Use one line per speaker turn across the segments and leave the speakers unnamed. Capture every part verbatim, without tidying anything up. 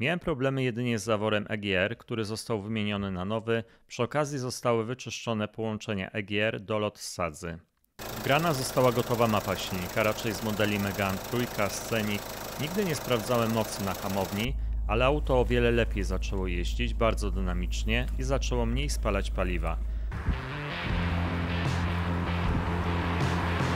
Miałem problemy jedynie z zaworem E G R, który został wymieniony na nowy. Przy okazji zostały wyczyszczone połączenia E G R, dolot z sadzy. Wgrana została gotowa mapa silnika, raczej z modeli Megane trzy, Scenic. Nigdy nie sprawdzałem mocy na hamowni, ale auto o wiele lepiej zaczęło jeździć, bardzo dynamicznie i zaczęło mniej spalać paliwa. Witajcie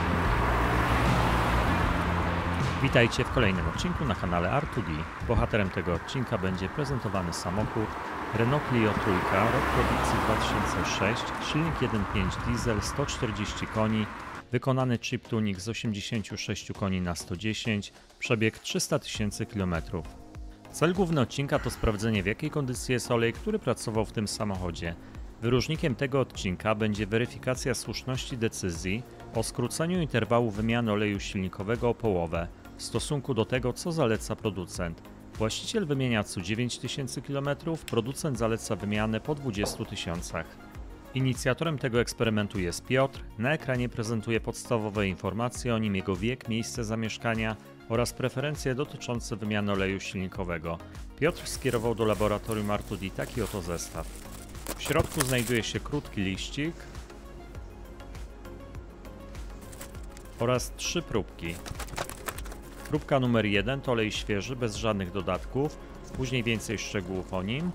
w kolejnym odcinku na kanale R dwa D. Bohaterem tego odcinka będzie prezentowany samochód Renault Clio trzy, rok produkcji dwa tysiące szósty, silnik jeden przecinek pięć diesel, sto czterdzieści koni, wykonany chip tuning z osiemdziesięciu sześciu koni na sto dziesięć, przebieg trzysta tysięcy kilometrów. Cel główny odcinka to sprawdzenie, w jakiej kondycji jest olej, który pracował w tym samochodzie. Wyróżnikiem tego odcinka będzie weryfikacja słuszności decyzji o skróceniu interwału wymiany oleju silnikowego o połowę w stosunku do tego, co zaleca producent. Właściciel wymienia co dziewięć tysięcy kilometrów, producent zaleca wymianę po dwudziestu tysiącach. Inicjatorem tego eksperymentu jest Piotr. Na ekranie prezentuje podstawowe informacje o nim, jego wiek, miejsce zamieszkania oraz preferencje dotyczące wymiany oleju silnikowego. Piotr skierował do laboratorium R dwa D taki oto zestaw. W środku znajduje się krótki liścik oraz trzy próbki. Próbka numer jeden to olej świeży, bez żadnych dodatków, później więcej szczegółów o nim.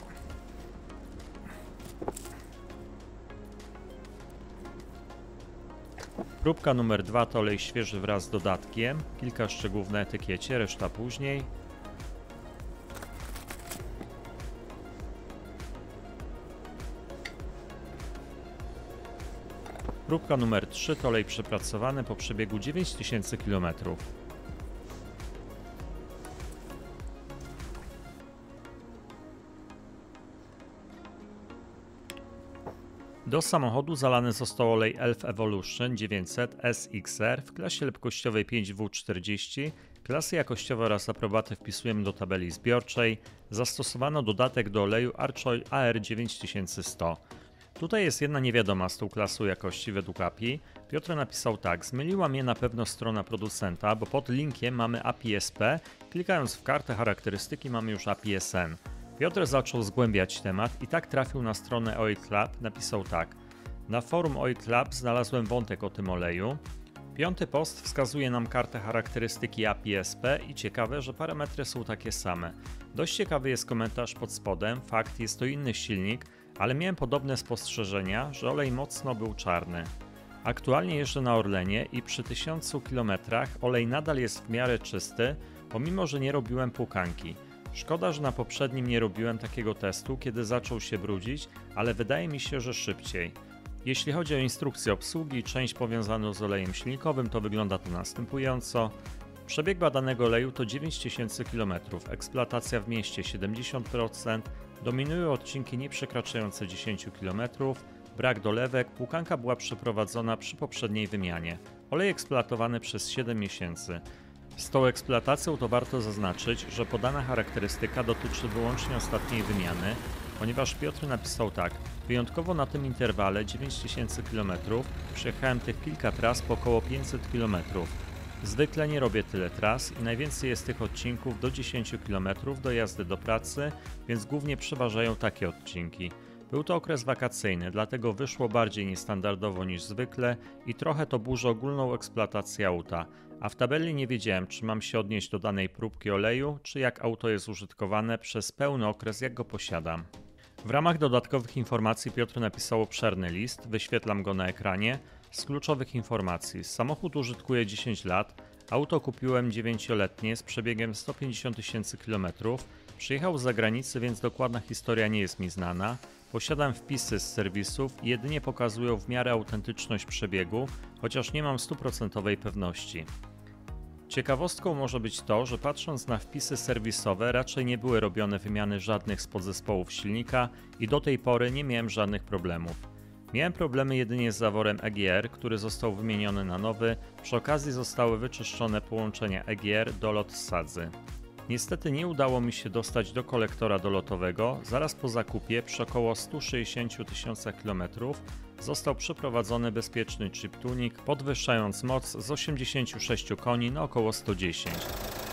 Próbka numer dwa to olej świeży wraz z dodatkiem, kilka szczegółów na etykiecie, reszta później. Próbka numer trzy to olej przepracowany po przebiegu dziewięć tysięcy kilometrów. Do samochodu zalany został olej Elf Evolution dziewięćset S X R w klasie lepkościowej pięć W czterdzieści. Klasy jakościowe oraz aprobaty wpisujemy do tabeli zbiorczej. Zastosowano dodatek do oleju Archoil A R dziewięć tysięcy sto. Tutaj jest jedna niewiadoma z tą klasą jakości według A P I. Piotr napisał tak: zmyliła mnie na pewno strona producenta, bo pod linkiem mamy A P I S P, klikając w kartę charakterystyki mamy już A P I S N. Piotr zaczął zgłębiać temat i tak trafił na stronę Oil Club. Napisał tak: na forum Oil Club znalazłem wątek o tym oleju. Piąty post wskazuje nam kartę charakterystyki A P I S P i ciekawe, że parametry są takie same. Dość ciekawy jest komentarz pod spodem. Fakt, jest to inny silnik, ale miałem podobne spostrzeżenia, że olej mocno był czarny. Aktualnie jeżdżę na Orlenie i przy tysiącu kilometrach olej nadal jest w miarę czysty, pomimo że nie robiłem płukanki. Szkoda, że na poprzednim nie robiłem takiego testu, kiedy zaczął się brudzić, ale wydaje mi się, że szybciej. Jeśli chodzi o instrukcję obsługi i część powiązaną z olejem silnikowym, to wygląda to następująco. Przebieg badanego oleju to dziewięć tysięcy kilometrów, eksploatacja w mieście siedemdziesiąt procent, dominują odcinki nie przekraczające dziesięć kilometrów, brak dolewek, płukanka była przeprowadzona przy poprzedniej wymianie. Olej eksploatowany przez siedem miesięcy. Z tą eksploatacją to warto zaznaczyć, że podana charakterystyka dotyczy wyłącznie ostatniej wymiany, ponieważ Piotr napisał tak: wyjątkowo na tym interwale dziewięć tysięcy kilometrów przejechałem tych kilka tras po około pięćset kilometrów. Zwykle nie robię tyle tras i najwięcej jest tych odcinków do dziesięciu kilometrów do jazdy do pracy, więc głównie przeważają takie odcinki. Był to okres wakacyjny, dlatego wyszło bardziej niestandardowo niż zwykle i trochę to burzy ogólną eksploatację auta, a w tabeli nie wiedziałem, czy mam się odnieść do danej próbki oleju, czy jak auto jest użytkowane przez pełny okres, jak go posiadam. W ramach dodatkowych informacji Piotr napisał obszerny list, wyświetlam go na ekranie. Z kluczowych informacji: samochód użytkuję dziesięć lat, auto kupiłem dziewięcioletnie z przebiegiem sto pięćdziesiąt tysięcy kilometrów, przyjechał z zagranicy, więc dokładna historia nie jest mi znana. Posiadam wpisy z serwisów i jedynie pokazują w miarę autentyczność przebiegu, chociaż nie mam stuprocentowej pewności. Ciekawostką może być to, że patrząc na wpisy serwisowe raczej nie były robione wymiany żadnych z podzespołów silnika i do tej pory nie miałem żadnych problemów. Miałem problemy jedynie z zaworem E G R, który został wymieniony na nowy, przy okazji zostały wyczyszczone połączenia E G R, dolot z sadzy. Niestety nie udało mi się dostać do kolektora dolotowego. Zaraz po zakupie, przy około stu sześćdziesięciu tysiącach kilometrów, został przeprowadzony bezpieczny chip tuning, podwyższając moc z osiemdziesięciu sześciu koni na około sto dziesięć.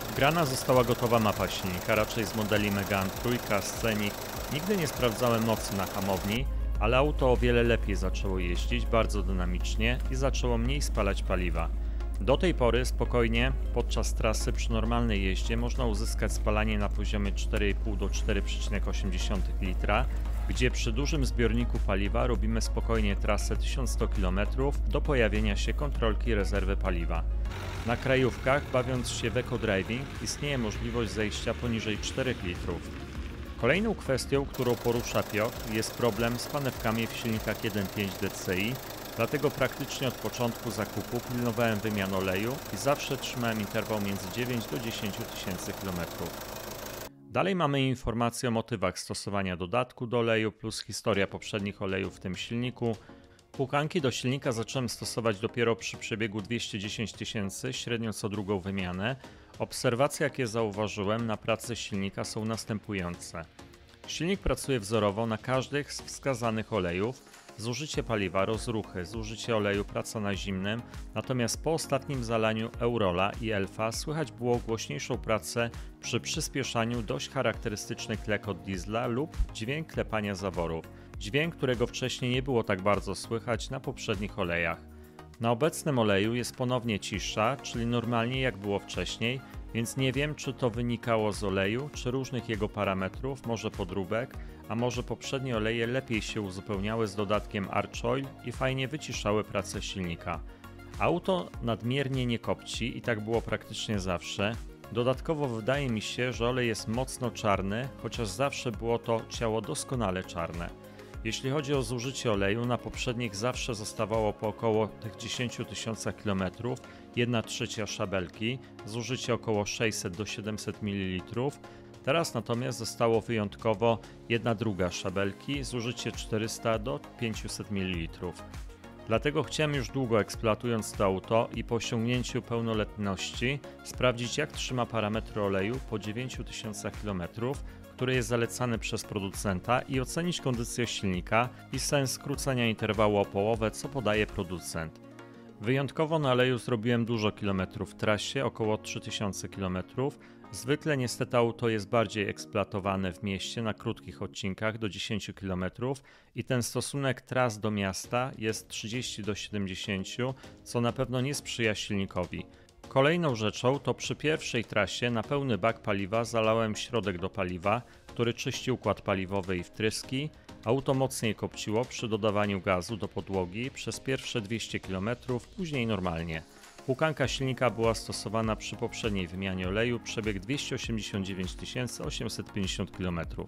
Wgrana została gotowa mapa silnika, raczej z modeli Megane trzy, Scenic. Nigdy nie sprawdzałem mocy na hamowni, ale auto o wiele lepiej zaczęło jeździć, bardzo dynamicznie i zaczęło mniej spalać paliwa. Do tej pory spokojnie podczas trasy przy normalnej jeździe można uzyskać spalanie na poziomie cztery i pół do cztery przecinek osiem litra, gdzie przy dużym zbiorniku paliwa robimy spokojnie trasę tysiąc sto kilometrów do pojawienia się kontrolki rezerwy paliwa. Na krajówkach, bawiąc się w eco-driving, istnieje możliwość zejścia poniżej czterech litrów. Kolejną kwestią, którą porusza Piotr, jest problem z panewkami w silnikach jeden przecinek pięć D C I, dlatego praktycznie od początku zakupu pilnowałem wymian oleju i zawsze trzymałem interwał między dziewięć do dziesięciu tysięcy kilometrów. Dalej mamy informacje o motywach stosowania dodatku do oleju plus historia poprzednich olejów w tym silniku. Płukanki do silnika zacząłem stosować dopiero przy przebiegu dwieście dziesięć tysięcy, średnio co drugą wymianę. Obserwacje, jakie zauważyłem na pracy silnika, są następujące. Silnik pracuje wzorowo na każdych z wskazanych olejów. Zużycie paliwa, rozruchy, zużycie oleju, praca na zimnym, natomiast po ostatnim zalaniu Eurola i Elfa słychać było głośniejszą pracę przy przyspieszaniu, dość charakterystyczny klekot diesla lub dźwięk klepania zaworów. Dźwięk, którego wcześniej nie było tak bardzo słychać na poprzednich olejach. Na obecnym oleju jest ponownie cisza, czyli normalnie jak było wcześniej, więc nie wiem, czy to wynikało z oleju, czy różnych jego parametrów, może podróbek, a może poprzednie oleje lepiej się uzupełniały z dodatkiem Arch Oil i fajnie wyciszały pracę silnika. Auto nadmiernie nie kopci i tak było praktycznie zawsze. Dodatkowo wydaje mi się, że olej jest mocno czarny, chociaż zawsze było to ciało doskonale czarne. Jeśli chodzi o zużycie oleju, na poprzednich zawsze zostawało po około tych dziesięciu tysiącach kilometrów, jedna trzecia szabelki, zużycie około sześćset do siedemset mililitrów. Teraz natomiast zostało wyjątkowo jedna druga szabelki, zużycie czterysta do pięciuset mililitrów. Dlatego chciałem już długo, eksploatując to auto i po osiągnięciu pełnoletności, sprawdzić, jak trzyma parametry oleju po dziewięciu tysiącach kilometrów, który jest zalecany przez producenta, i ocenić kondycję silnika i sens skrócenia interwału o połowę, co podaje producent. Wyjątkowo na oleju zrobiłem dużo kilometrów w trasie, około trzy tysiące kilometrów. Zwykle niestety auto jest bardziej eksploatowane w mieście na krótkich odcinkach do dziesięciu kilometrów i ten stosunek tras do miasta jest trzydzieści do siedemdziesięciu, co na pewno nie sprzyja silnikowi. Kolejną rzeczą to przy pierwszej trasie na pełny bak paliwa zalałem środek do paliwa, który czyści układ paliwowy i wtryski. Auto mocniej kopciło przy dodawaniu gazu do podłogi przez pierwsze dwieście kilometrów, później normalnie. Płukanka silnika była stosowana przy poprzedniej wymianie oleju, przebieg dwieście osiemdziesiąt dziewięć tysięcy osiemset pięćdziesiąt kilometrów.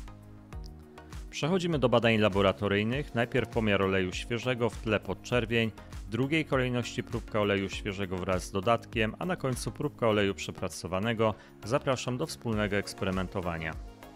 Przechodzimy do badań laboratoryjnych. Najpierw pomiar oleju świeżego, w tle podczerwień, w drugiej kolejności próbka oleju świeżego wraz z dodatkiem, a na końcu próbka oleju przepracowanego. Zapraszam do wspólnego eksperymentowania.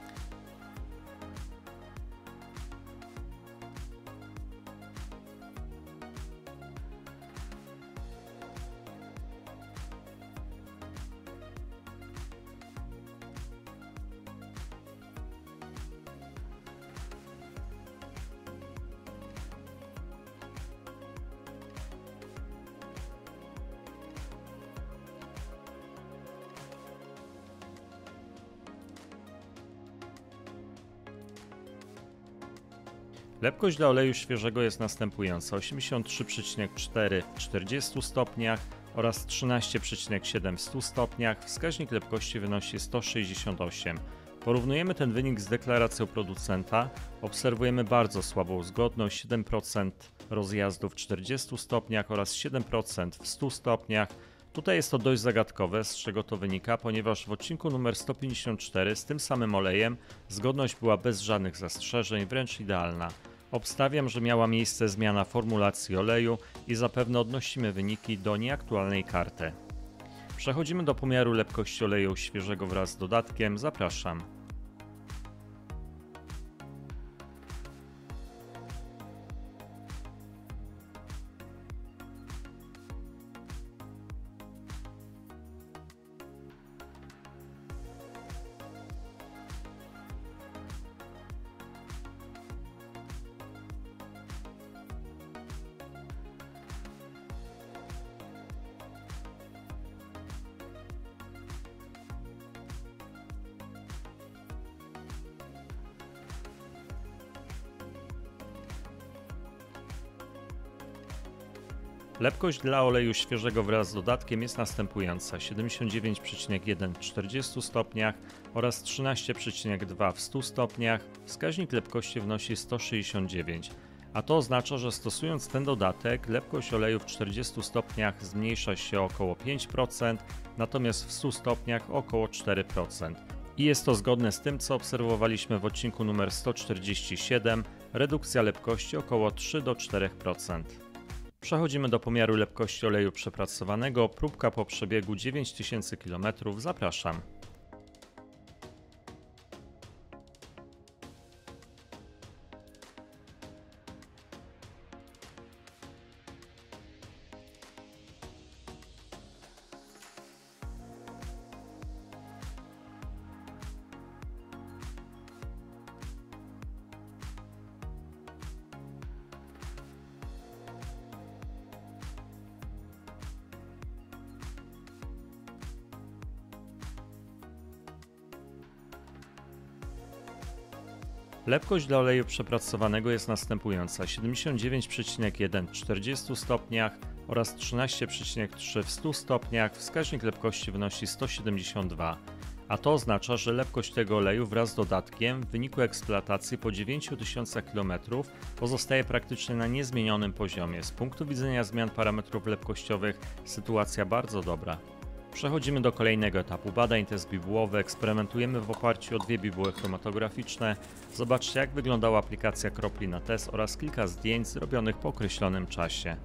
Lepkość dla oleju świeżego jest następująca: osiemdziesiąt trzy przecinek cztery w czterdziestu stopniach oraz trzynaście przecinek siedem w stu stopniach. Wskaźnik lepkości wynosi sto sześćdziesiąt osiem. Porównujemy ten wynik z deklaracją producenta. Obserwujemy bardzo słabą zgodność, siedem procent rozjazdu w czterdziestu stopniach oraz siedem procent w stu stopniach. Tutaj jest to dość zagadkowe, z czego to wynika, ponieważ w odcinku numer sto pięćdziesiąt cztery z tym samym olejem zgodność była bez żadnych zastrzeżeń, wręcz idealna. Obstawiam, że miała miejsce zmiana formulacji oleju i zapewne odnosimy wyniki do nieaktualnej karty. Przechodzimy do pomiaru lepkości oleju świeżego wraz z dodatkiem. Zapraszam. Lepkość dla oleju świeżego wraz z dodatkiem jest następująca: siedemdziesiąt dziewięć przecinek jeden w czterdziestu stopniach oraz trzynaście przecinek dwa w stu stopniach. Wskaźnik lepkości wynosi sto sześćdziesiąt dziewięć, a to oznacza, że stosując ten dodatek lepkość oleju w czterdziestu stopniach zmniejsza się o około pięć procent, natomiast w stu stopniach o około cztery procent. I jest to zgodne z tym, co obserwowaliśmy w odcinku numer sto czterdzieści siedem, redukcja lepkości około trzy do czterech procent. Przechodzimy do pomiaru lepkości oleju przepracowanego. Próbka po przebiegu dziewięć tysięcy kilometrów. Zapraszam. Lepkość dla oleju przepracowanego jest następująca: siedemdziesiąt dziewięć przecinek jeden w czterdziestu stopniach oraz trzynaście przecinek trzy w stu stopniach. Wskaźnik lepkości wynosi sto siedemdziesiąt dwa, a to oznacza, że lepkość tego oleju wraz z dodatkiem w wyniku eksploatacji po dziewięciu tysiącach kilometrów pozostaje praktycznie na niezmienionym poziomie. Z punktu widzenia zmian parametrów lepkościowych sytuacja bardzo dobra. Przechodzimy do kolejnego etapu badań, test bibułowy. Eksperymentujemy w oparciu o dwie bibuły chromatograficzne. Zobaczcie, jak wyglądała aplikacja kropli na test oraz kilka zdjęć zrobionych po określonym czasie.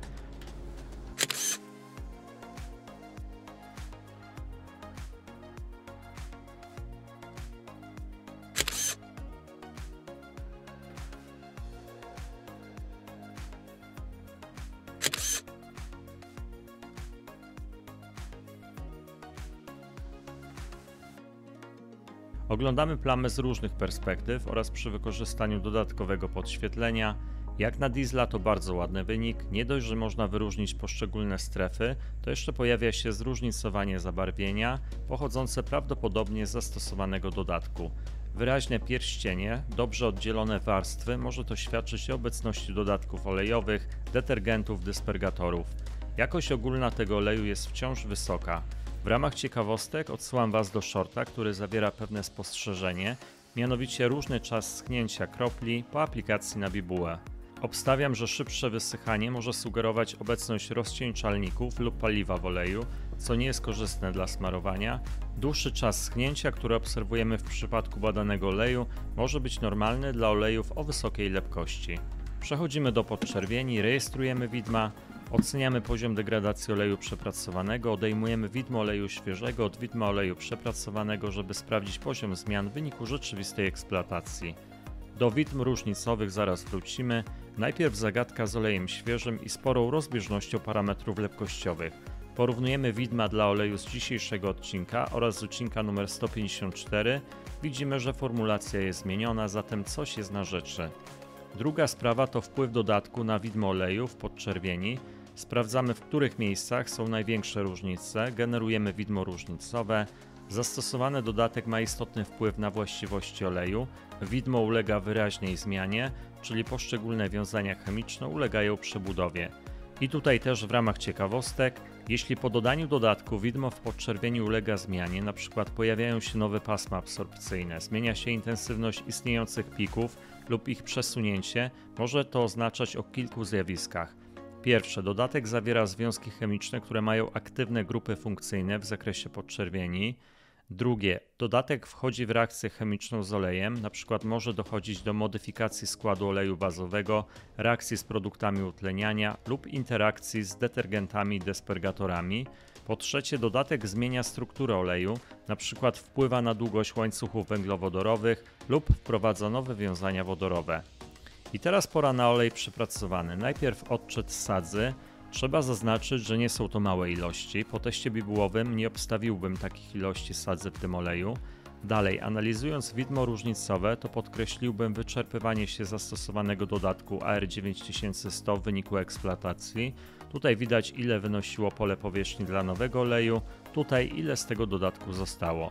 Oglądamy plamy z różnych perspektyw oraz przy wykorzystaniu dodatkowego podświetlenia. Jak na diesla to bardzo ładny wynik. Nie dość, że można wyróżnić poszczególne strefy, to jeszcze pojawia się zróżnicowanie zabarwienia pochodzące prawdopodobnie z zastosowanego dodatku. Wyraźne pierścienie, dobrze oddzielone warstwy może to świadczyć o obecności dodatków olejowych, detergentów, dyspergatorów. Jakość ogólna tego oleju jest wciąż wysoka. W ramach ciekawostek odsyłam Was do shorta, który zawiera pewne spostrzeżenie, mianowicie różny czas schnięcia kropli po aplikacji na bibułę. Obstawiam, że szybsze wysychanie może sugerować obecność rozcieńczalników lub paliwa w oleju, co nie jest korzystne dla smarowania. Dłuższy czas schnięcia, który obserwujemy w przypadku badanego oleju, może być normalny dla olejów o wysokiej lepkości. Przechodzimy do podczerwieni, rejestrujemy widma. Oceniamy poziom degradacji oleju przepracowanego, odejmujemy widmo oleju świeżego od widma oleju przepracowanego, żeby sprawdzić poziom zmian w wyniku rzeczywistej eksploatacji. Do widm różnicowych zaraz wrócimy. Najpierw zagadka z olejem świeżym i sporą rozbieżnością parametrów lepkościowych. Porównujemy widma dla oleju z dzisiejszego odcinka oraz z odcinka numer sto pięćdziesiąt cztery. Widzimy, że formulacja jest zmieniona, zatem coś jest na rzeczy. Druga sprawa to wpływ dodatku na widmo oleju w podczerwieni. Sprawdzamy, w których miejscach są największe różnice, generujemy widmo różnicowe. Zastosowany dodatek ma istotny wpływ na właściwości oleju. Widmo ulega wyraźnej zmianie, czyli poszczególne wiązania chemiczne ulegają przebudowie. I tutaj też w ramach ciekawostek, jeśli po dodaniu dodatku widmo w podczerwieni ulega zmianie, np. pojawiają się nowe pasma absorpcyjne, zmienia się intensywność istniejących pików lub ich przesunięcie, może to oznaczać o kilku zjawiskach. Pierwsze, dodatek zawiera związki chemiczne, które mają aktywne grupy funkcyjne w zakresie podczerwieni. Drugie, dodatek wchodzi w reakcję chemiczną z olejem, np. może dochodzić do modyfikacji składu oleju bazowego, reakcji z produktami utleniania lub interakcji z detergentami i dyspergatorami. Po trzecie, dodatek zmienia strukturę oleju, np. wpływa na długość łańcuchów węglowodorowych lub wprowadza nowe wiązania wodorowe. I teraz pora na olej przepracowany. Najpierw odczyt sadzy. Trzeba zaznaczyć, że nie są to małe ilości. Po teście bibułowym nie obstawiłbym takich ilości sadzy w tym oleju. Dalej, analizując widmo różnicowe, to podkreśliłbym wyczerpywanie się zastosowanego dodatku A R dziewięć tysięcy sto w wyniku eksploatacji. Tutaj widać, ile wynosiło pole powierzchni dla nowego oleju, tutaj ile z tego dodatku zostało.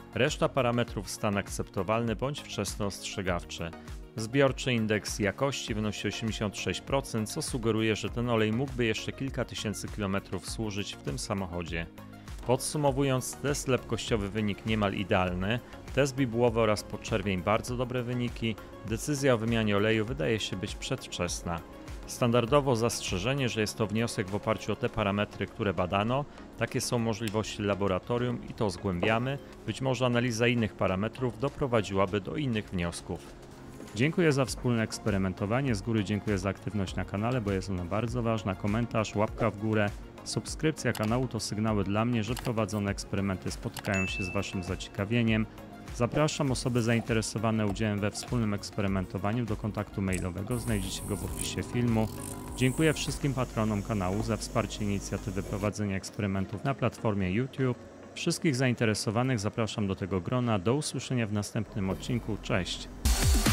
Reszta parametrów stan akceptowalny bądź wczesny ostrzegawczy. Zbiorczy indeks jakości wynosi osiemdziesiąt sześć procent, co sugeruje, że ten olej mógłby jeszcze kilka tysięcy kilometrów służyć w tym samochodzie. Podsumowując, test lepkościowy wynik niemal idealny, test bibułowy oraz podczerwień bardzo dobre wyniki, decyzja o wymianie oleju wydaje się być przedwczesna. Standardowo zastrzeżenie, że jest to wniosek w oparciu o te parametry, które badano, takie są możliwości laboratorium i to zgłębiamy, być może analiza innych parametrów doprowadziłaby do innych wniosków.
Dziękuję za wspólne eksperymentowanie, z góry dziękuję za aktywność na kanale, bo jest ona bardzo ważna, komentarz, łapka w górę, subskrypcja kanału to sygnały dla mnie, że prowadzone eksperymenty spotykają się z Waszym zaciekawieniem. Zapraszam osoby zainteresowane udziałem we wspólnym eksperymentowaniu do kontaktu mailowego, znajdziecie go w opisie filmu. Dziękuję wszystkim patronom kanału za wsparcie inicjatywy prowadzenia eksperymentów na platformie YouTube. Wszystkich zainteresowanych zapraszam do tego grona. Do usłyszenia w następnym odcinku. Cześć!